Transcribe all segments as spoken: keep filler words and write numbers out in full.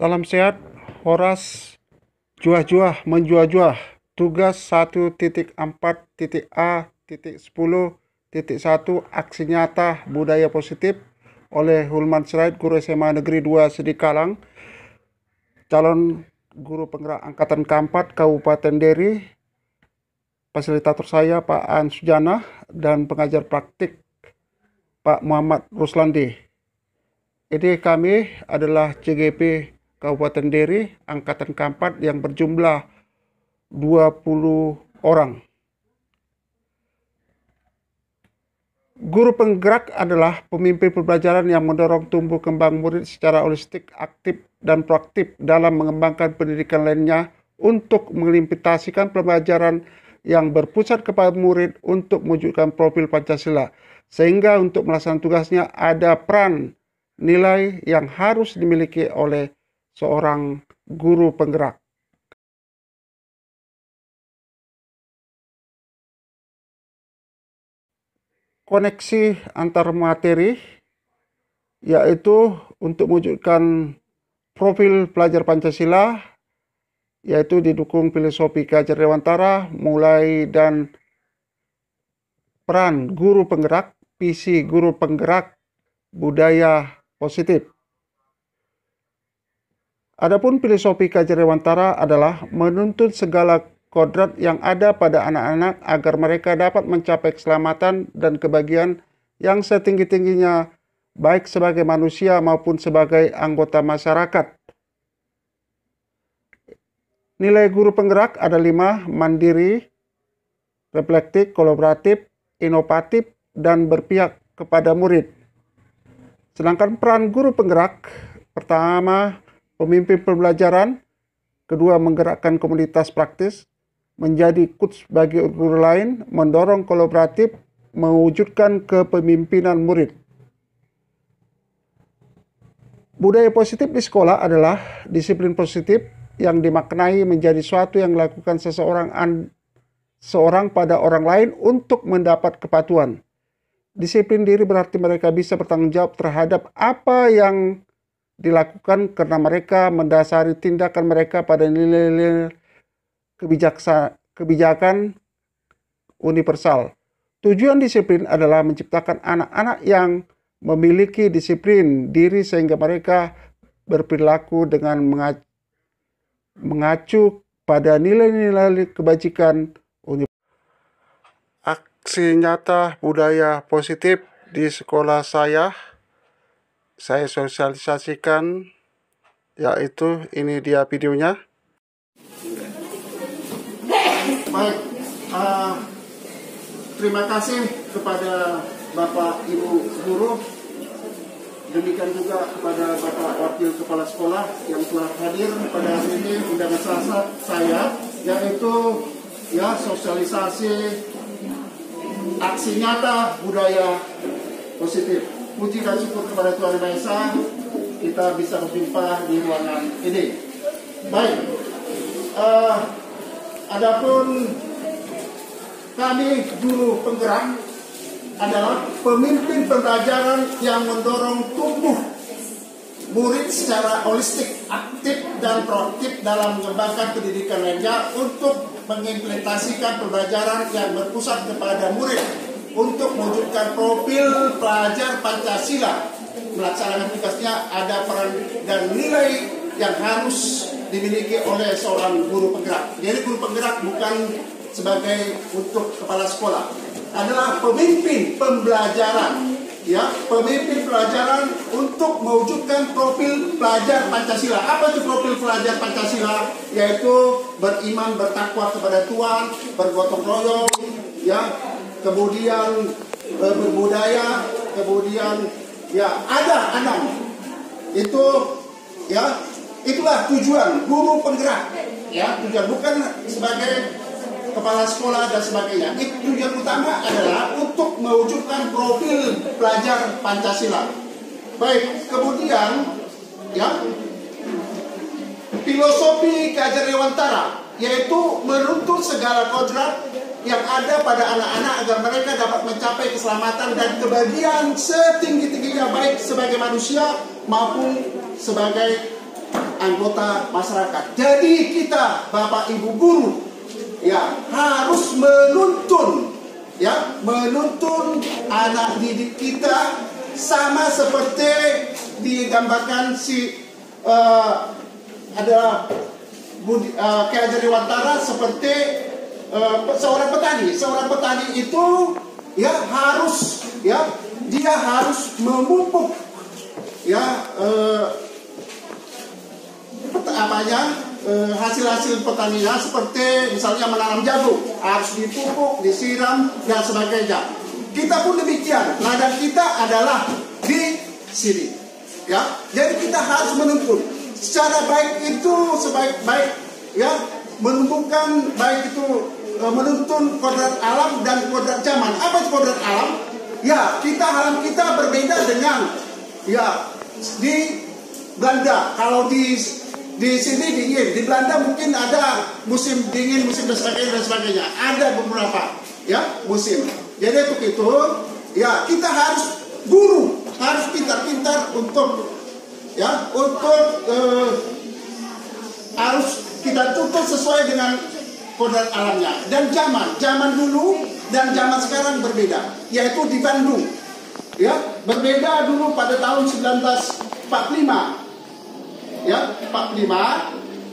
Salam sehat, Horas juah-juah menjuah-juah. Tugas satu titik empat titik A titik sepuluh titik satu Aksi Nyata Budaya Positif oleh Hulman Sirait, Guru S M A Negeri dua Sidikalang, calon guru penggerak angkatan keempat Kabupaten Deri. Fasilitator saya Pak An Sujana dan pengajar praktik Pak Muhammad Ruslandi. Ini kami adalah C G P Kabupaten Deri angkatan keempat yang berjumlah dua puluh orang. Guru penggerak adalah pemimpin pembelajaran yang mendorong tumbuh kembang murid secara holistik, aktif, dan proaktif dalam mengembangkan pendidikan lainnya untuk mengimplementasikan pembelajaran yang berpusat kepada murid untuk mewujudkan profil Pancasila. Sehingga untuk melaksanakan tugasnya ada peran nilai yang harus dimiliki oleh seorang guru penggerak. Koneksi antar materi, yaitu untuk mewujudkan profil pelajar Pancasila, yaitu didukung filosofi Ki Hajar Dewantara, mulai dan peran guru penggerak, visi guru penggerak budaya positif. Adapun filosofi Ki Hajar Dewantara adalah menuntut segala kodrat yang ada pada anak-anak agar mereka dapat mencapai keselamatan dan kebahagiaan yang setinggi-tingginya, baik sebagai manusia maupun sebagai anggota masyarakat. Nilai guru penggerak ada lima: mandiri, reflektif, kolaboratif, inovatif, dan berpihak kepada murid. Sedangkan peran guru penggerak, pertama, pemimpin pembelajaran; kedua, menggerakkan komunitas praktis, menjadi coach bagi guru lain, mendorong kolaboratif, mewujudkan kepemimpinan murid. Budaya positif di sekolah adalah disiplin positif yang dimaknai menjadi suatu yang dilakukan seseorang an, seorang pada orang lain untuk mendapat kepatuhan. Disiplin diri berarti mereka bisa bertanggung jawab terhadap apa yang dilakukan karena mereka mendasari tindakan mereka pada nilai-nilai kebijakan universal. Tujuan disiplin adalah menciptakan anak-anak yang memiliki disiplin diri sehingga mereka berperilaku dengan mengacu pada nilai-nilai kebajikan universal. Aksi nyata budaya positif di sekolah saya, saya sosialisasikan, yaitu ini dia videonya. Baik, uh, terima kasih kepada Bapak Ibu Guru, demikian juga kepada Bapak Wakil Kepala Sekolah yang telah hadir pada hari ini undangan selasa saya, yaitu ya sosialisasi aksi nyata budaya positif. Puji dan syukur kepada Tuhan Yang Maha Esa, kita bisa berjumpa di ruangan ini. Baik, uh, adapun kami guru penggerak adalah pemimpin pembelajaran yang mendorong tumbuh murid secara holistik, aktif, dan proaktif dalam mengembangkan pendidikan lainnya untuk mengimplementasikan pembelajaran yang berpusat kepada murid untuk mewujudkan profil pelajar Pancasila. Melaksanakan tugasnya ada peran dan nilai yang harus dimiliki oleh seorang guru penggerak. Jadi guru penggerak bukan sebagai untuk kepala sekolah, adalah pemimpin pembelajaran, ya, pemimpin pelajaran untuk mewujudkan profil pelajar Pancasila. Apa itu profil pelajar Pancasila? Yaitu beriman, bertakwa kepada Tuhan, bergotong royong, ya, kemudian berbudaya, kemudian ya ada enam. Itu ya, itulah tujuan guru penggerak, ya, tujuan bukan sebagai kepala sekolah dan sebagainya. Itu tujuan utama adalah untuk mewujudkan profil pelajar Pancasila. Baik, kemudian ya, filosofi Ki Hajar Dewantara, yaitu menuntut segala kodrat yang ada pada anak-anak agar mereka dapat mencapai keselamatan dan kebahagiaan setinggi-tingginya, baik sebagai manusia maupun sebagai anggota masyarakat. Jadi kita Bapak Ibu guru ya harus menuntun ya menuntun anak didik kita sama seperti digambarkan si uh, ada Budi, uh, Ki Hajar Dewantara seperti uh, seorang petani. Seorang petani itu ya harus ya dia harus memupuk ya uh, apanya hasil-hasil petaninya, seperti misalnya menanam jagung harus dipupuk, disiram dan sebagainya. Kita pun demikian, ladang kita adalah di sini ya. Jadi kita harus menuntun secara baik itu sebaik-baik ya, menumbuhkan baik itu menuntun kodrat alam dan kodrat zaman. Apa itu kodrat alam? Ya, kita alam kita berbeda dengan ya di Belanda. Kalau di di sini dingin, di Belanda mungkin ada musim dingin, musim dan sebagainya dan sebagainya. Ada beberapa ya musim. Jadi untuk itu ya kita harus guru harus pintar-pintar untuk ya untuk eh, harus kita tuntut sesuai dengan kodrat alamnya. Dan zaman zaman dulu dan zaman sekarang berbeda, yaitu di Bandung ya berbeda. Dulu pada tahun seribu sembilan ratus empat puluh lima ya empat puluh lima,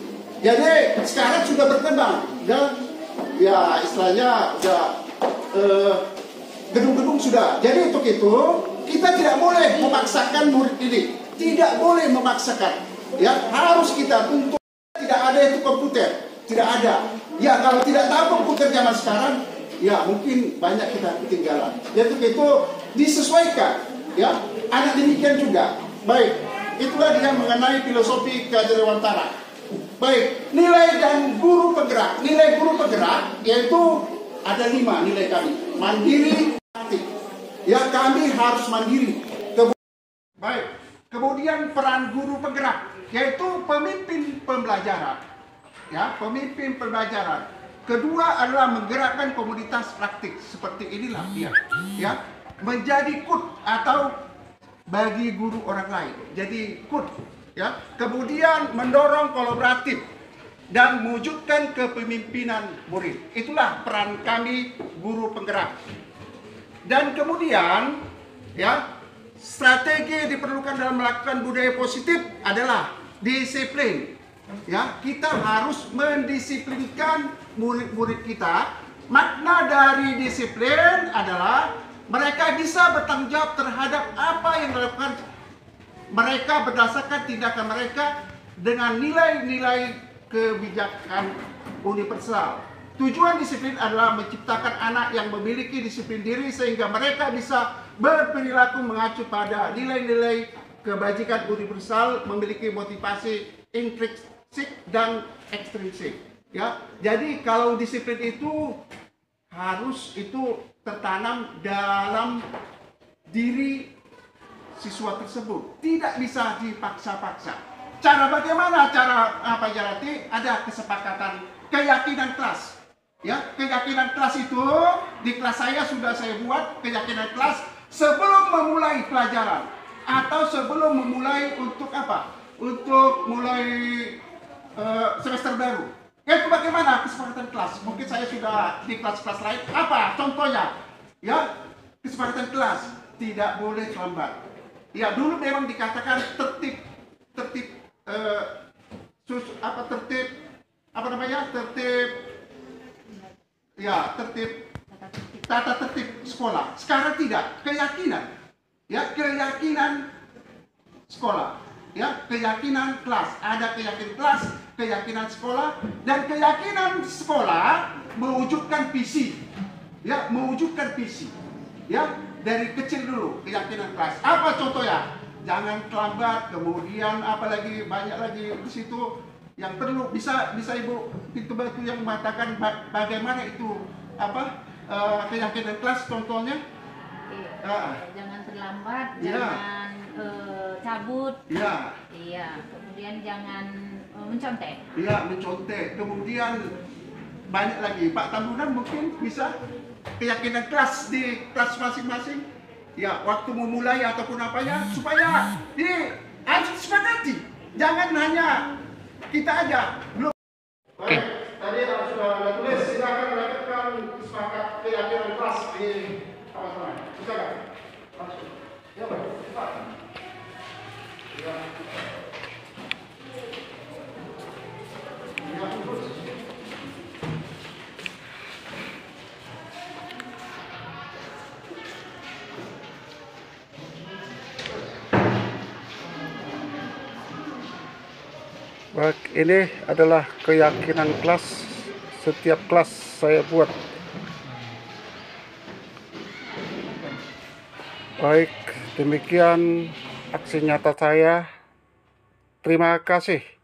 jadi sekarang sudah berkembang dan ya istilahnya udah eh, gedung-gedung sudah. Jadi untuk itu kita tidak boleh memaksakan murid ini, tidak boleh memaksakan ya, harus kita tuntut. Tidak ada itu komputer, tidak ada ya. Kalau tidak tahu komputer zaman sekarang ya mungkin banyak kita ketinggalan. Jadi untuk itu disesuaikan ya. Anak demikian juga. Baik, itulah dia mengenai filosofi Ki Hajar Dewantara. Baik, nilai dan guru penggerak. Nilai guru penggerak yaitu ada lima nilai kami. Mandiri, aktif. Ya, kami harus mandiri. Kemudian, baik, kemudian peran guru penggerak yaitu pemimpin pembelajaran. Ya, pemimpin pembelajaran. Kedua adalah menggerakkan komunitas praktik. Seperti inilah dia. Ya, menjadi kut atau bagi guru orang lain. Jadi kut ya. Kemudian mendorong kolaboratif dan mewujudkan kepemimpinan murid. Itulah peran kami guru penggerak. Dan kemudian ya, strategi diperlukan dalam melakukan budaya positif adalah disiplin. Ya, kita harus mendisiplinkan murid-murid kita. Makna dari disiplin adalah mereka bisa bertanggung jawab terhadap apa yang dilakukan mereka berdasarkan tindakan mereka dengan nilai-nilai kebijakan universal. Tujuan disiplin adalah menciptakan anak yang memiliki disiplin diri sehingga mereka bisa berperilaku mengacu pada nilai-nilai kebajikan universal, memiliki motivasi intrinsik dan ekstrinsik. Ya, jadi kalau disiplin itu harus itu tertanam dalam diri siswa tersebut, tidak bisa dipaksa-paksa. Cara bagaimana? Cara apa ya? Nanti ada kesepakatan, keyakinan kelas. Ya, keyakinan kelas itu di kelas saya sudah saya buat keyakinan kelas sebelum memulai pelajaran atau sebelum memulai untuk apa? Untuk mulai uh, semester baru. Itu bagaimana kesepakatan kelas? Mungkin saya sudah di kelas-kelas lain. Apa contohnya? Ya, kesepakatan kelas tidak boleh terlambat. Ya, dulu memang dikatakan tertib, tertib, eh, sus, apa tertib, apa namanya? Tertib, ya tertib, tata tertib sekolah. Sekarang tidak, keyakinan, ya keyakinan sekolah, ya keyakinan kelas. Ada keyakinan kelas, keyakinan sekolah, dan keyakinan sekolah mewujudkan visi, ya mewujudkan visi, ya dari kecil dulu keyakinan kelas. Apa contohnya? Jangan terlambat, kemudian apalagi banyak lagi di situ yang perlu bisa bisa ibu pintu batu yang mengatakan bagaimana itu apa uh, keyakinan kelas contohnya? Iya, uh, jangan terlambat, iya. jangan uh, cabut, iya, iya, kemudian jangan mencontek. Iya, mencontek. Kemudian banyak lagi. Pak Tambunan mungkin bisa keyakinan kelas di kelas masing-masing. Ya, waktu memulai ataupun apa ya, supaya ini harus disepakati. Jangan hanya kita aja. Belum. Oke. Tadi sudah ada tulis, silakan melakukan sepakat keyakinan kelas di sama-sama. Silakan. Langsung. Ya, Pak. Cepat. Ya. Ya, terus. Baik, ini adalah keyakinan kelas. Setiap kelas saya buat. Baik, demikian aksi nyata saya. Terima kasih.